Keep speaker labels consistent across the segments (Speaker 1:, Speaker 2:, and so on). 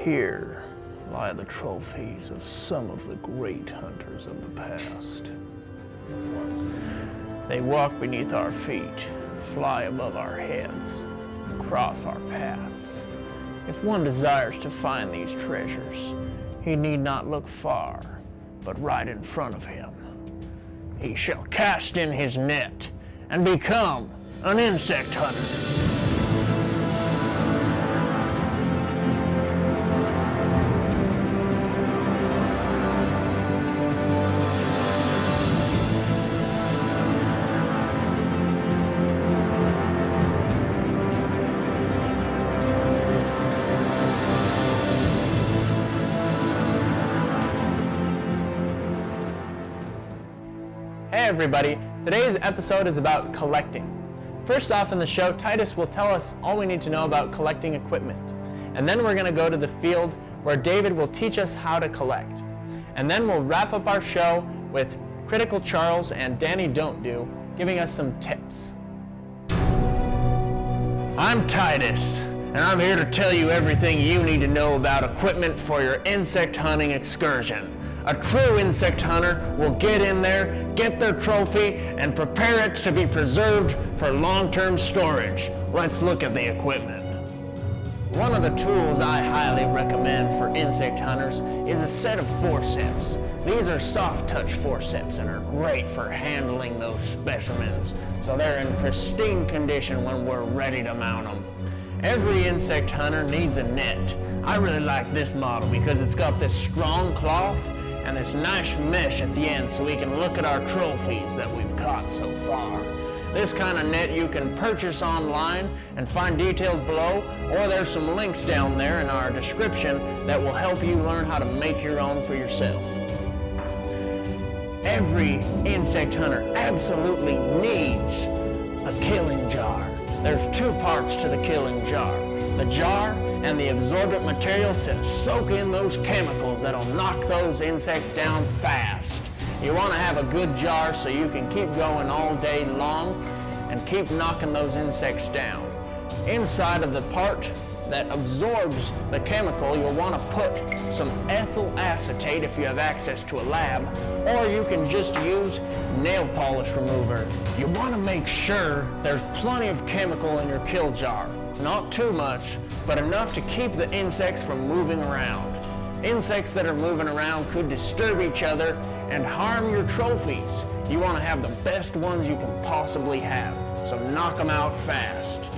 Speaker 1: Here lie the trophies of some of the great hunters of the past. They walk beneath our feet, fly above our heads, cross our paths. If one desires to find these treasures, he need not look far, but right in front of him. He shall cast in his net and become an insect hunter.
Speaker 2: Hey everybody, today's episode is about collecting. First off in the show, Titus will tell us all we need to know about collecting equipment. And then we're going to go to the field where David will teach us how to collect. And then we'll wrap up our show with Critical Charles and Danny Don't Do giving us some tips.
Speaker 1: I'm Titus, and I'm here to tell you everything you need to know about equipment for your insect hunting excursion. A true insect hunter will get in there, get their trophy, and prepare it to be preserved for long-term storage. Let's look at the equipment. One of the tools I highly recommend for insect hunters is a set of forceps. These are soft-touch forceps and are great for handling those specimens, so they're in pristine condition when we're ready to mount them. Every insect hunter needs a net. I really like this model because it's got this strong cloth and this nice mesh at the end so we can look at our trophies that we've caught so far. This kind of net you can purchase online and find details below, or there's some links down there in our description that will help you learn how to make your own for yourself. Every insect hunter absolutely needs a killing jar. There's two parts to the killing jar. The jar and the absorbent material to soak in those chemicals that'll knock those insects down fast. You want to have a good jar so you can keep going all day long and keep knocking those insects down. Inside of the part that absorbs the chemical, you'll want to put some ethyl acetate if you have access to a lab, or you can just use nail polish remover. You want to make sure there's plenty of chemical in your kill jar. Not too much, but enough to keep the insects from moving around. Insects that are moving around could disturb each other and harm your trophies. You want to have the best ones you can possibly have, so knock them out fast.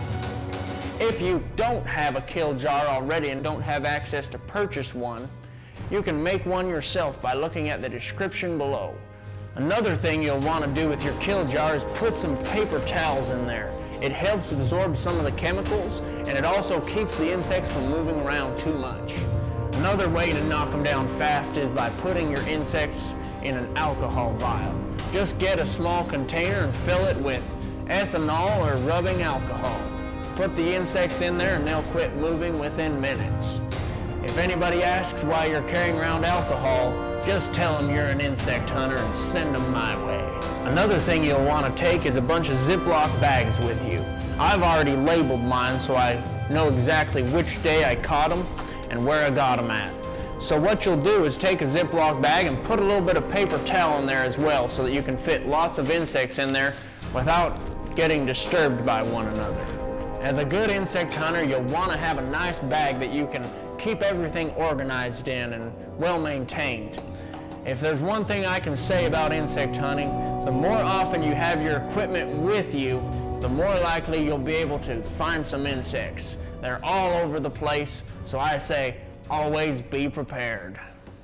Speaker 1: If you don't have a kill jar already and don't have access to purchase one, you can make one yourself by looking at the description below. Another thing you'll want to do with your kill jar is put some paper towels in there. It helps absorb some of the chemicals, and it also keeps the insects from moving around too much. Another way to knock them down fast is by putting your insects in an alcohol vial. Just get a small container and fill it with ethanol or rubbing alcohol. Put the insects in there and they'll quit moving within minutes. If anybody asks why you're carrying around alcohol, just tell them you're an insect hunter and send them my way. Another thing you'll want to take is a bunch of Ziploc bags with you. I've already labeled mine so I know exactly which day I caught them and where I got them at. So what you'll do is take a Ziploc bag and put a little bit of paper towel in there as well so that you can fit lots of insects in there without getting disturbed by one another. As a good insect hunter, you'll want to have a nice bag that you can keep everything organized in and well maintained. If there's one thing I can say about insect hunting, the more often you have your equipment with you, the more likely you'll be able to find some insects. They're all over the place, so I say always be prepared.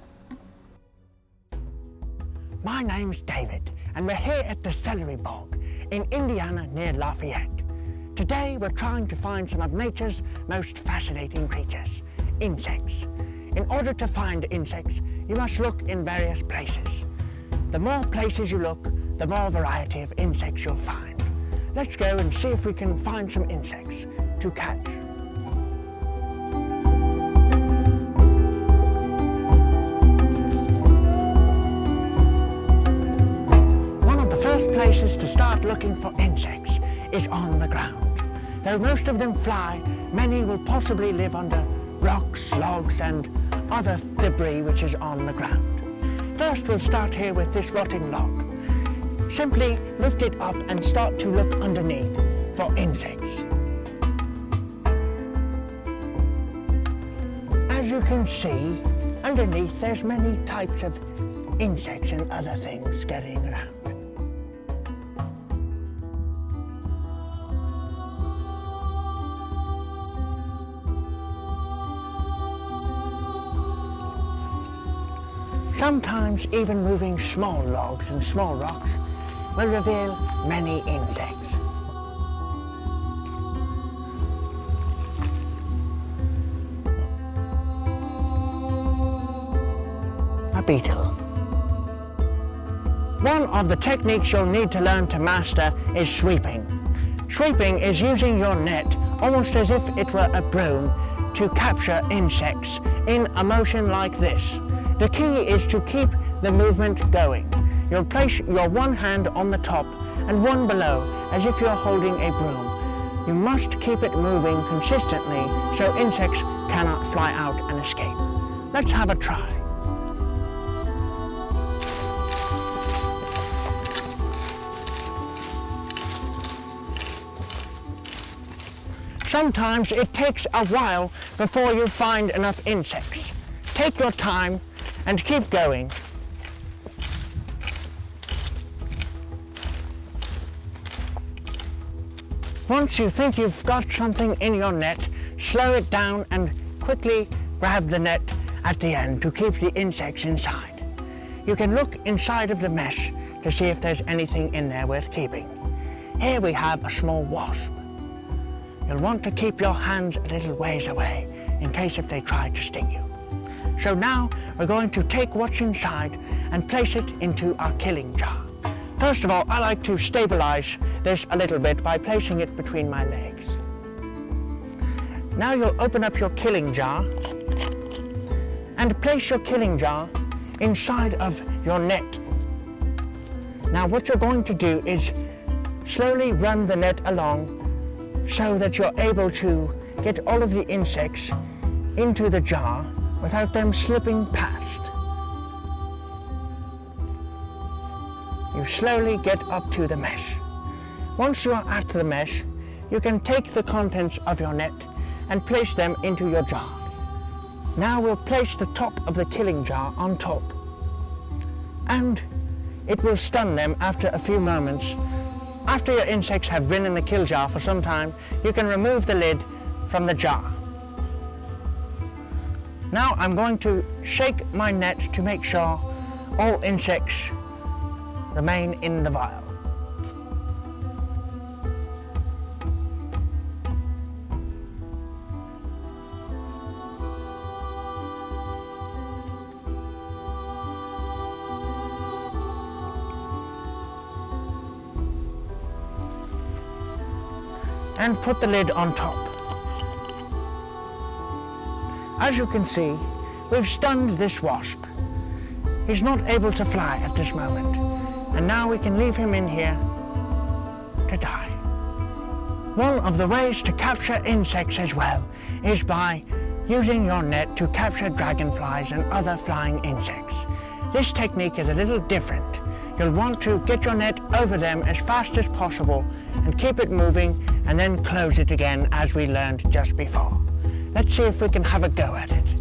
Speaker 3: My name's David, and we're here at the Celery Bog in Indiana near Lafayette. Today we're trying to find some of nature's most fascinating creatures, insects. In order to find insects, you must look in various places. The more places you look, the more variety of insects you'll find. Let's go and see if we can find some insects to catch. One of the first places to start looking for insects is on the ground. Though most of them fly, many will possibly live under rocks, logs and other debris which is on the ground. First we'll start here with this rotting log. Simply lift it up and start to look underneath for insects. As you can see, underneath there's many types of insects and other things scurrying around. Sometimes even moving small logs and small rocks will reveal many insects. A beetle. One of the techniques you'll need to learn to master is sweeping. Sweeping is using your net almost as if it were a broom to capture insects in a motion like this. The key is to keep the movement going. You'll place your one hand on the top and one below as if you're holding a broom. You must keep it moving consistently so insects cannot fly out and escape. Let's have a try. Sometimes it takes a while before you find enough insects. Take your time and keep going. Once you think you've got something in your net, slow it down and quickly grab the net at the end to keep the insects inside. You can look inside of the mesh to see if there's anything in there worth keeping. Here we have a small wasp. You'll want to keep your hands a little ways away in case if they try to sting you. So now we're going to take what's inside and place it into our killing jar. First of all, I like to stabilize this a little bit by placing it between my legs. Now you'll open up your killing jar and place your killing jar inside of your net. Now what you're going to do is slowly run the net along so that you're able to get all of the insects into the jar without them slipping past. You slowly get up to the mesh. Once you are at the mesh, you can take the contents of your net and place them into your jar. Now we'll place the top of the killing jar on top, and it will stun them after a few moments. After your insects have been in the kill jar for some time, you can remove the lid from the jar. Now I'm going to shake my net to make sure all insects remain in the vial. And put the lid on top. As you can see, we've stunned this wasp. He's not able to fly at this moment, and now we can leave him in here to die. One of the ways to capture insects as well is by using your net to capture dragonflies and other flying insects. This technique is a little different. You'll want to get your net over them as fast as possible and keep it moving and then close it again as we learned just before. Let's see if we can have a go at it.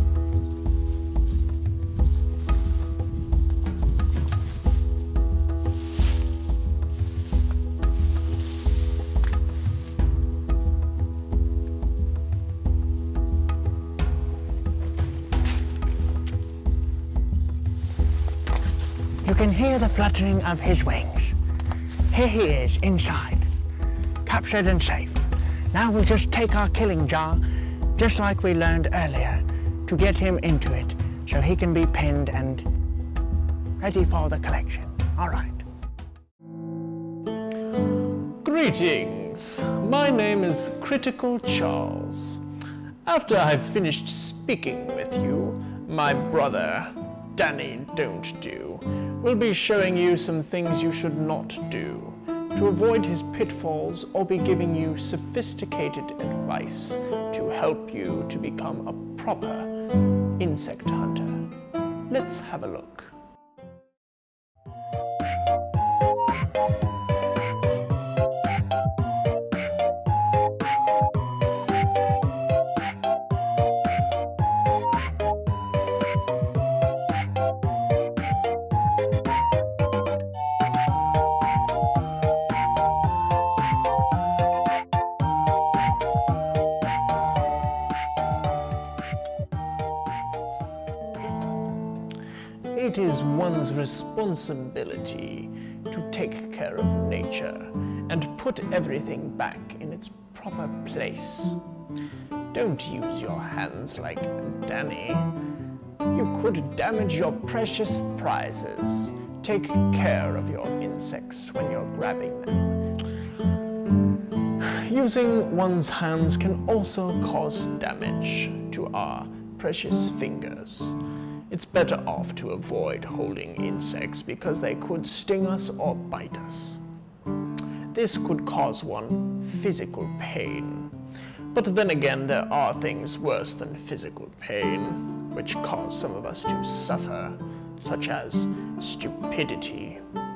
Speaker 3: You can hear the fluttering of his wings. Here he is inside, captured and safe. Now we'll just take our killing jar, just like we learned earlier, to get him into it so he can be pinned and ready for the collection. All right.
Speaker 2: Greetings. My name is Critical Charles. After I've finished speaking with you, my brother, Danny Don't Do, will be showing you some things you should not do to avoid his pitfalls or be giving you sophisticated advice to help you to become a proper insect hunter. Let's have a look. It is one's responsibility to take care of nature and put everything back in its proper place. Don't use your hands like Danny. You could damage your precious prizes. Take care of your insects when you're grabbing them. Using one's hands can also cause damage to our precious fingers. It's better off to avoid holding insects because they could sting us or bite us. This could cause one physical pain. But then again, there are things worse than physical pain, which cause some of us to suffer, such as stupidity.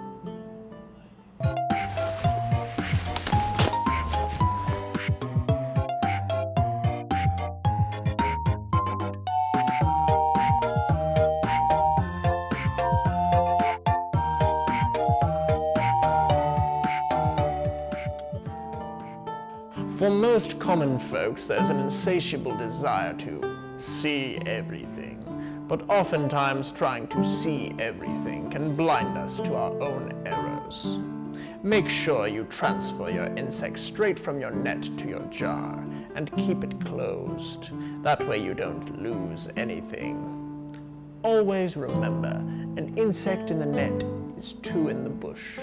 Speaker 2: For most common folks, there's an insatiable desire to see everything, but oftentimes trying to see everything can blind us to our own errors. Make sure you transfer your insect straight from your net to your jar and keep it closed. That way you don't lose anything. Always remember, an insect in the net is two in the bush.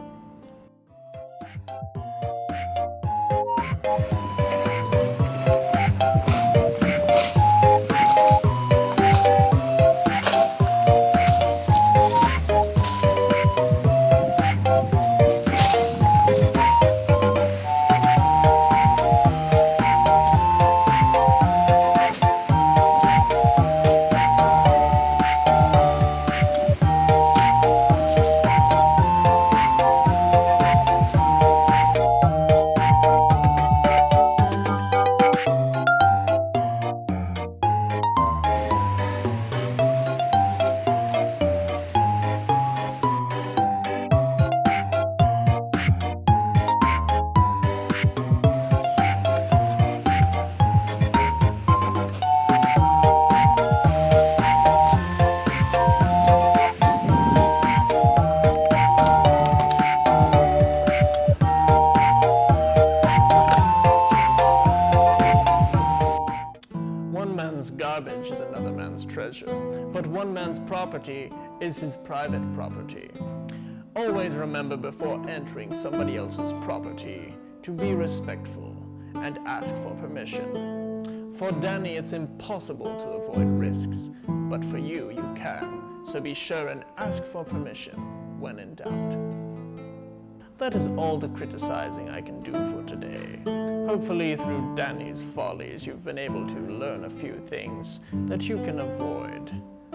Speaker 2: Garbage is another man's treasure, but one man's property is his private property. Always remember before entering somebody else's property to be respectful and ask for permission. For Danny, it's impossible to avoid risks, but for you, you can, so be sure and ask for permission when in doubt. That is all the criticizing I can do for today. Hopefully through Danny's follies you've been able to learn a few things that you can avoid.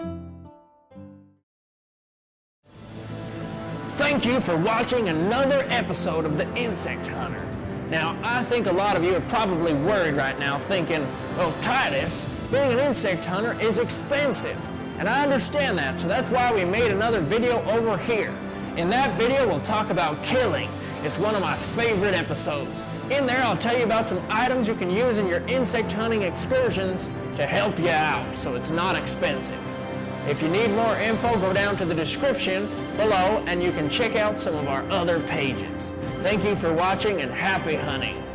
Speaker 1: Thank you for watching another episode of The Insect Hunter. Now, I think a lot of you are probably worried right now thinking, well, Titus, being an insect hunter is expensive. And I understand that, so that's why we made another video over here. In that video, we'll talk about killing. It's one of my favorite episodes. In there, I'll tell you about some items you can use in your insect hunting excursions to help you out, so it's not expensive. If you need more info, go down to the description below and you can check out some of our other pages. Thank you for watching and happy hunting.